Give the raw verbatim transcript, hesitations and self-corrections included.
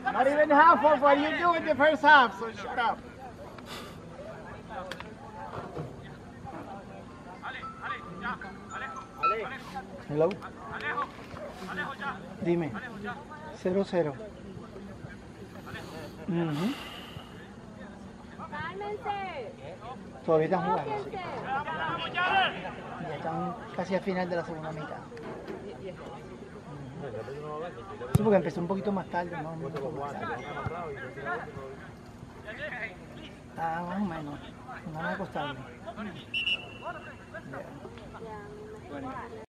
Not even half of what you do in the first half, so shut up. Hello. Dime. Cero, cero. Uh-huh. Todavía están jugando. Sí. Ya están casi al final de la segunda mitad. Sí, porque empezó un poquito más tarde, ¿no? Un poco más tarde. Ah, más o menos. No me ha costado. Yeah.